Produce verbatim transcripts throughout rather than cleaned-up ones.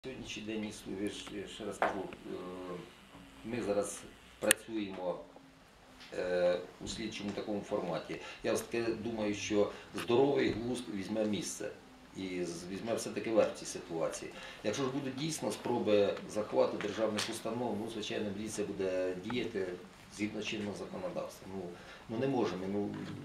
Сьогоднішній день існує, ще раз кажу, ми зараз працюємо у слідчому такому форматі. Я все-таки думаю, що здоровий глузд візьме місце і візьме все-таки верх цій ситуації. Якщо ж будуть дійсно спроби захвату державних установ, ну, звичайно, міліція буде діяти згідно чинного законодавства. Ну, ну не можемо. Ну,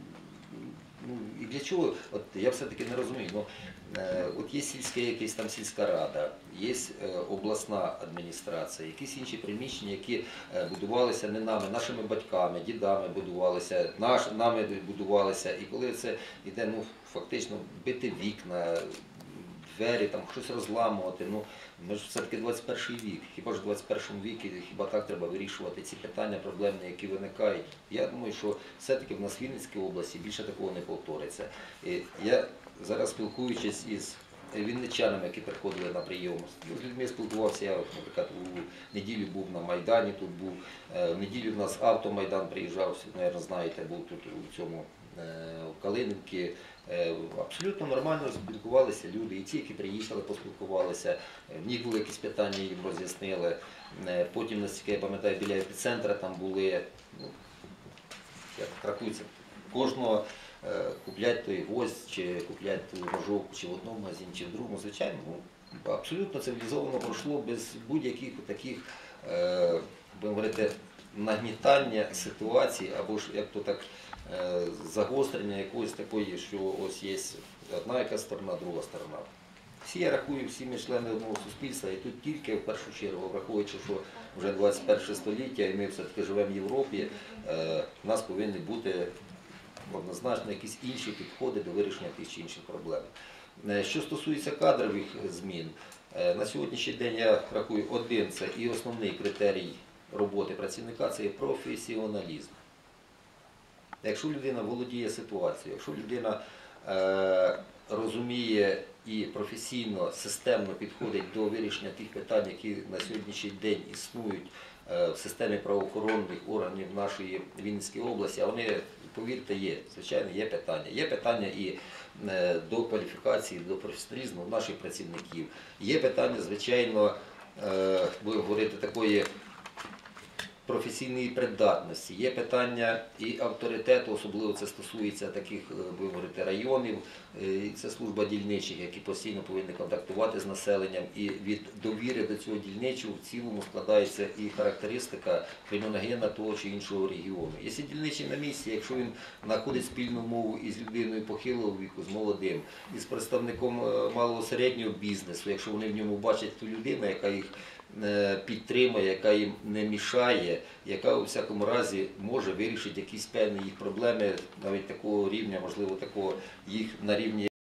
Ну, і для чого? От я все-таки не розумію. Ну, е, от є сільська, якась там сільська рада, є е, обласна адміністрація, якісь інші приміщення, які е, будувалися не нами, нашими батьками, дідами будувалися, наш, нами будувалися. І коли це йде, ну, фактично бити вікна, двері, там щось розламувати, ну, ми ж все-таки двадцять перший вік, хіба ж в двадцять першому віці, хіба так треба вирішувати ці питання проблемні, які виникають. Я думаю, що все-таки в нас в Вінницькій області більше такого не повториться. І я зараз, спілкуючись із вінничанами, які приходили на прийом, з людьми спілкувався, я, наприклад, у неділю був на Майдані, тут був, в неділю в нас автомайдан приїжджав, мабуть, знаєте, був тут у цьому, в Калинівці. Абсолютно нормально спілкувалися люди, і ті, які приїхали, поспілкувалися, в них були якісь питання, їм роз'яснили. Потім, наскільки я пам'ятаю, біля епіцентра там були, ну, як рахується, кожного куплять той гвоздь, чи куплять ту ножовку, чи в одному магазині, чи в другому, звичайно, ну, абсолютно цивілізовано пройшло без будь-яких таких, будемо говорити, нагнітання ситуації, або ж, як то так, загострення якоїсь такої, що ось є одна якась сторона, друга сторона. Всі, я рахую, всі ми члени одного суспільства, і тут тільки, в першу чергу, враховуючи, що вже двадцять перше століття, і ми все-таки живемо в Європі, у нас повинні бути однозначно якісь інші підходи до вирішення тих чи інших проблем. Що стосується кадрових змін, на сьогоднішній день я рахую один, це і основний критерій роботи працівника – це є професіоналізм. Якщо людина володіє ситуацією, якщо людина е, розуміє і професійно, системно підходить до вирішення тих питань, які на сьогоднішній день існують е, в системі правоохоронних органів нашої Вінницької області, а вони, повірте, є, звичайно, є питання. Є питання і е, до кваліфікації, до професіоналізму наших працівників. Є питання, звичайно, е, будемо говорити, такої професійної придатності, є питання і авторитету, особливо це стосується таких, будемо говорити, районів, і це служба дільничих, які постійно повинні контактувати з населенням, і від довіри до цього дільничого в цілому складається і характеристика криміногена того чи іншого регіону. Якщо дільничий на місці, якщо він знаходить спільну мову із людиною похилого віку, з молодим, із представником малого середнього бізнесу, якщо вони в ньому бачать ту людину, яка їх підтримує, яка їм не мішає, яка у всякому разі може вирішити якісь певні їх проблеми, навіть такого рівня, можливо, такого їх на рівні